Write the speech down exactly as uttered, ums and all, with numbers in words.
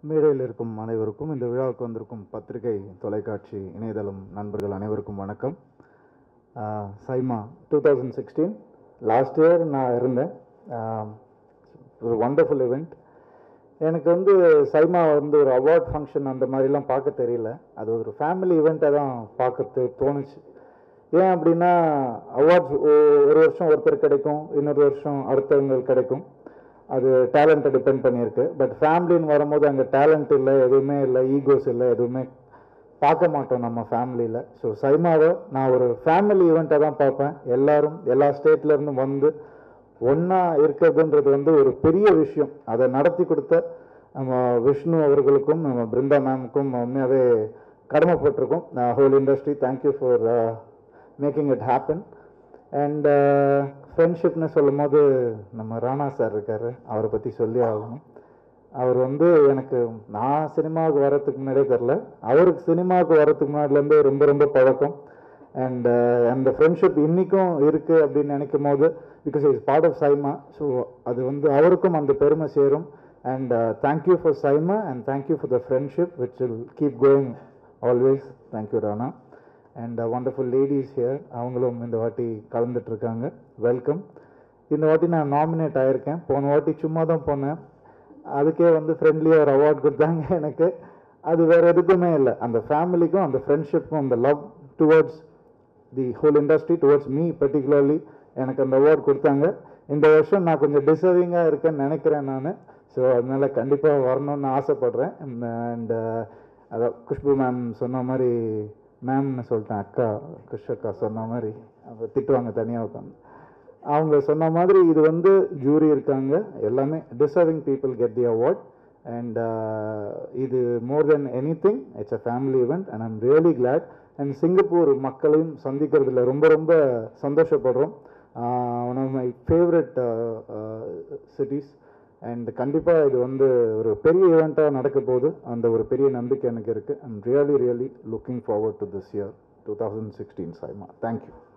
மேடையில் இருக்கும் அனைவருக்கும் இந்த விழாவுக்கு வந்திருக்கும் பத்திரிகை தொலைக்காட்சி இணையதளம் நண்பர்கள் அனைவருக்கும் வணக்கம். SIIMA two thousand sixteen last year நான் இருந்தேன். ஒரு வண்டர்ஃபுல் இவெண்ட். எனக்கு வந்து சைமா வந்து ஒரு அவார்ட் ஃபங்க்ஷன் அந்த மாதிரிலாம் பார்க்க தெரியல. அது ஒரு ஃபேமிலி இவெண்ட்டாக தான் பார்க்கறது தோணுச்சு. ஏன் அப்படின்னா அவார்ட்ஸ் ஒரு வருஷம் ஒருத்தர் கிடைக்கும், இன்னொரு வருஷம் அடுத்தவங்களுக்கு கிடைக்கும். அது டேலண்ட்டை டிபெண்ட் பண்ணியிருக்கு. பட் ஃபேமிலின்னு வரும்போது அங்கே டேலண்ட் இல்லை, எதுவுமே இல்லை, ஈகோஸ் இல்லை, எதுவுமே பார்க்க மாட்டோம் நம்ம ஃபேமிலியில். ஸோ சைமாவை நான் ஒரு ஃபேமிலி ஈவெண்ட்டாக தான் பார்ப்பேன். எல்லோரும் எல்லா ஸ்டேட்லேருந்து வந்து ஒன்றா இருக்கிறதுன்றது வந்து ஒரு பெரிய விஷயம். அதை நடத்தி கொடுத்த நம்ம விஷ்ணு அவர்களுக்கும் நம்ம பிருந்தா மேமுக்கும் உண்மையாகவே கடமைப்பட்டிருக்கோம். Whole industry thank you for making it happen. And ஃப்ரெண்ட்ஷிப்னு சொல்லும் போது நம்ம ராணா சார் இருக்கார், அவரை பற்றி சொல்லி ஆகணும். அவர் வந்து எனக்கு நான் சினிமாவுக்கு வரத்துக்கு முன்னாடியே தெரில, அவருக்கு சினிமாவுக்கு வரத்துக்கு முன்னாடிலேருந்து ரொம்ப ரொம்ப பழக்கம். அண்ட் அந்த ஃப்ரெண்ட்ஷிப் இன்றைக்கும் இருக்குது அப்படின்னு நினைக்கும் போது, because it's part of SIIMA, so அது வந்து அவருக்கும் அந்த பெருமை சேரும். And thank you for SIIMA and thank you for the friendship which will keep going always. Thank you Rana. And wonderful ladies here, அவங்களும் இந்த வாட்டி கலந்துட்டுருக்காங்க. வெல்கம். இந்த வாட்டி நான் நாமினேட் ஆகியிருக்கேன். போன வாட்டி சும்மா தான் போனேன், அதுக்கே வந்து ஃப்ரெண்ட்லியாக ஒரு அவார்ட் கொடுத்தாங்க எனக்கு. அது வேறு எதுக்குமே இல்லை, அந்த ஃபேமிலிக்கும் அந்த ஃப்ரெண்ட்ஷிப்புக்கும் அந்த love towards the whole industry, towards me particularly எனக்கு அந்த அவார்ட் கொடுத்தாங்க. இந்த வருஷம் நான் கொஞ்சம் டிசர்விங்காக இருக்கேன்னு நினைக்கிறேன் நான். ஸோ அதனால் கண்டிப்பாக வரணும்னு ஆசைப்பட்றேன். அண்ட் அதான் குஷ்பு மேம் சொன்ன மாதிரி, மேம்னு சொல்லிட்டேன், அக்கா குஷ் அக்கா சொன்ன மாதிரி அவங்க திட்டுவாங்க தனியாக உட்காந்து. அவங்க சொன்ன மாதிரி இது வந்து ஜூரி இருக்காங்க, எல்லாமே deserving people get the award. And இது more than anything it's a family event and I'm really glad. And Singapore மக்களையும் சந்திக்கிறதுல ரொம்ப ரொம்ப சந்தோஷப்படுறோம். One of my favourite cities. And கண்டிப்பாக இது வந்து ஒரு பெரிய ஈவெண்ட்டாக நடக்க போகுது, அந்த ஒரு பெரிய நம்பிக்கை எனக்கு இருக்குது. I'm really really looking forward to this year two thousand sixteen SIIMA. Thank you.